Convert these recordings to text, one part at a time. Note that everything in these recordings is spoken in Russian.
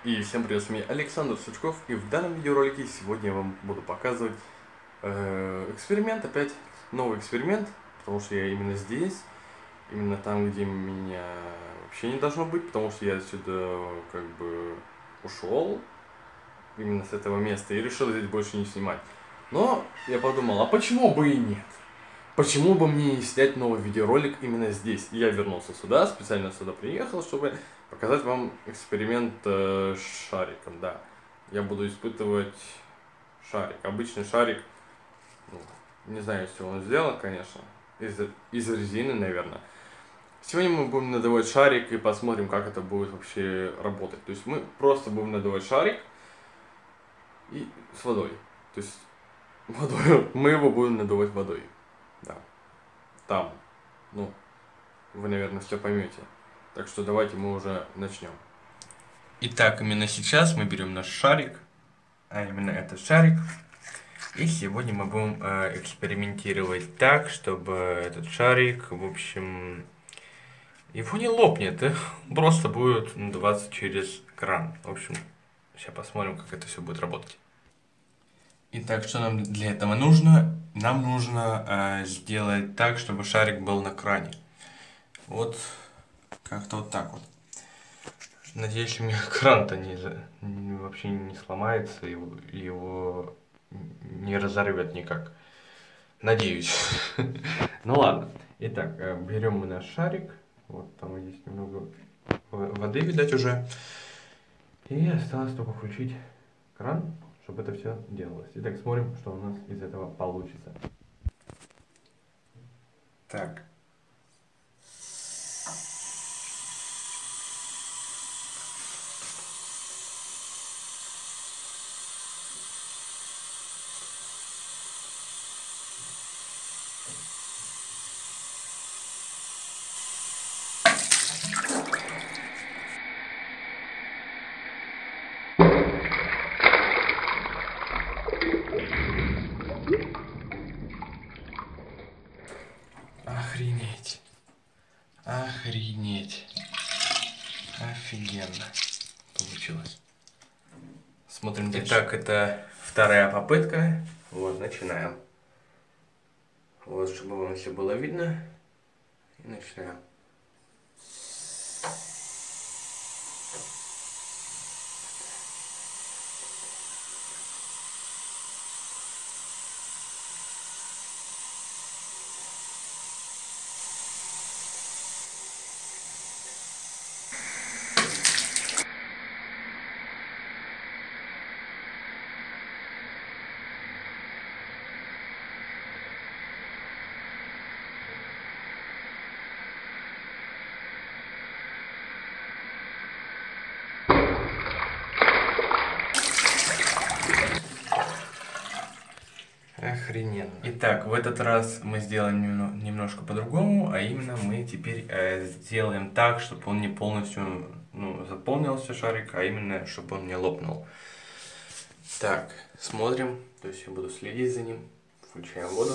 И всем привет, с вами Александр Сучков, и в данном видеоролике сегодня я вам буду показывать эксперимент, опять новый эксперимент, потому что я именно здесь, именно там, где меня вообще не должно быть, потому что я отсюда как бы ушел, именно с этого места, и решил здесь больше не снимать. Но я подумал, а почему бы и нет? Почему бы мне не снять новый видеоролик именно здесь? Я вернулся сюда, специально сюда приехал, чтобы показать вам эксперимент с шариком, да. Я буду испытывать шарик, обычный шарик, ну, не знаю, из чего он сделан, конечно, из резины, наверное. Сегодня мы будем надувать шарик и посмотрим, как это будет вообще работать. То есть мы просто будем надувать шарик и с водой. То есть водой, мы его будем надувать водой. Да. Там. Ну, вы, наверное, все поймете. Так что давайте мы уже начнем. Итак, именно сейчас мы берем наш шарик, а именно этот шарик. И сегодня мы будем экспериментировать так, чтобы этот шарик, в общем, его не лопнет, просто будет надуваться через кран. В общем, сейчас посмотрим, как это все будет работать. Итак, что нам для этого нужно? Нам нужно сделать так, чтобы шарик был на кране. Вот как-то вот так вот. Надеюсь, у меня кран-то вообще не сломается, его не разорвет никак. Надеюсь. Ну ладно. Итак, берем мы наш шарик. Вот там есть немного воды, видать, уже. И осталось только включить кран, чтобы это все делалось. Итак, смотрим, что у нас из этого получится. Так. Охренеть. Охренеть. Офигенно получилось. Смотрим дальше. Итак, это вторая попытка. Вот, начинаем. Вот, чтобы вам все было видно. И начинаем. Охрененно. Итак, в этот раз мы сделаем немножко по-другому, а именно мы теперь сделаем так, чтобы он не полностью заполнился шарик, а именно, чтобы он не лопнул. Так, смотрим, то есть я буду следить за ним, включаем воду.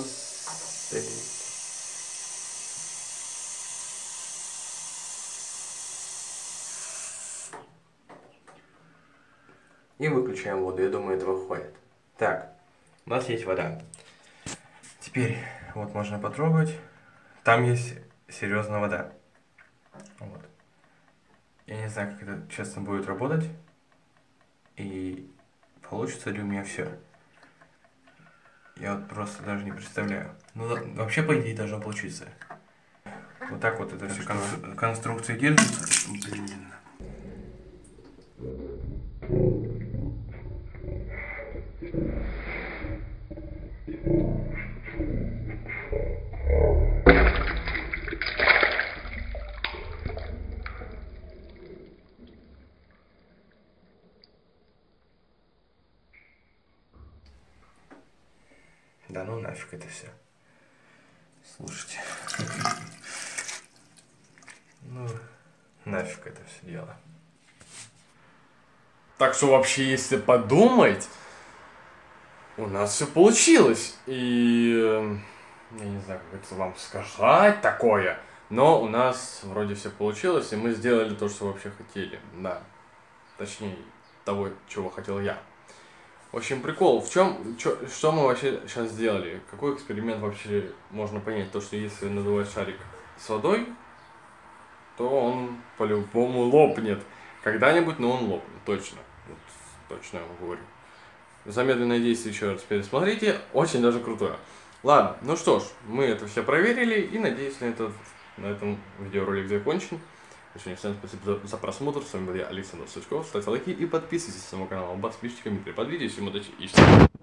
И выключаем воду, я думаю, этого хватит. Так. У нас есть вода. Теперь вот можно потрогать. Там есть серьезная вода. Вот. Я не знаю, как это честно будет работать. И получится ли у меня все. Я вот просто даже не представляю. Ну, вообще, по идее, должно получиться. Вот так вот это все конструкция держится. Блин. Да ну нафиг это все. Слушайте. Ну, нафиг это все дело. Так что вообще, если подумать, у нас все получилось. И я не знаю, как это вам сказать такое, но у нас вроде все получилось, и мы сделали то, что вообще хотели. Да. Точнее, того, чего хотел я. В общем, прикол в чем, что мы вообще сейчас сделали? Какой эксперимент вообще можно понять? То, что если надувать шарик с водой, то он по-любому лопнет. Когда-нибудь, но он лопнет, точно. Вот, точно я вам говорю. Замедленное действие еще раз пересмотрите, очень даже крутое. Ладно, ну что ж, мы это все проверили, и надеюсь, на этом видеоролик закончен. Всем спасибо за просмотр, с вами был я, Александр Сучков. Ставьте лайки и подписывайтесь на мой канал, подписчиками под видео, если ему удачи и